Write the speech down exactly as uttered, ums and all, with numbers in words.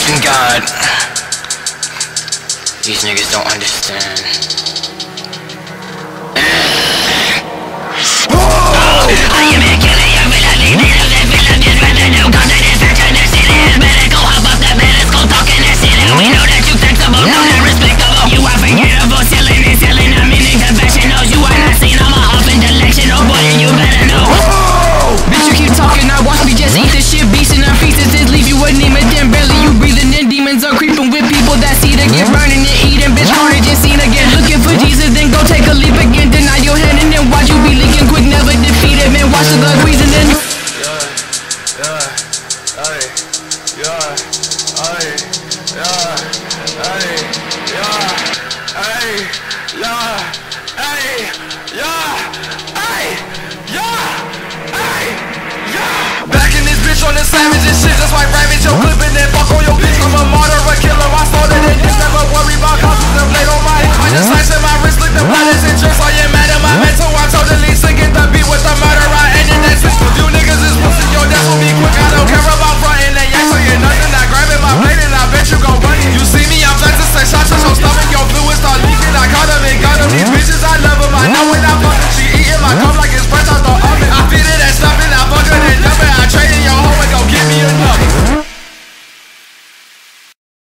fucking god. These niggas don't understand. I am a killer, I'm in a lead, I'm the villain, just rather know content is such a city. Better go hop up the bed, let's go talk in the city. We know that you sensible, know that respectable. You are forgettable, selling and selling, I'm in confessionals. You are not seen, I'm a off intellectual, oh boy, you better know. Bitch, you keep talking, now watch me just eat this shit. Beasting our feasts, just leave you anemic, then barely you breathing in. Demons are creeping with people that see to get burning and eating. Bitch, carnage and seen again. Looking for Jesus, then go take a leap again. Deny your hand and then watch you be leaking quick, never defeated. Man, watch the blood reasoning. Yeah, yeah, ay, yeah, ay, yeah, ay, yeah, ay, yeah, ay, yeah, ay, yeah, ay, yeah. Back in this bitch on the savage and shit, just like ravage your clip and then fuck on your bitch. I'm a martyr, a killer, I started it, just never worry about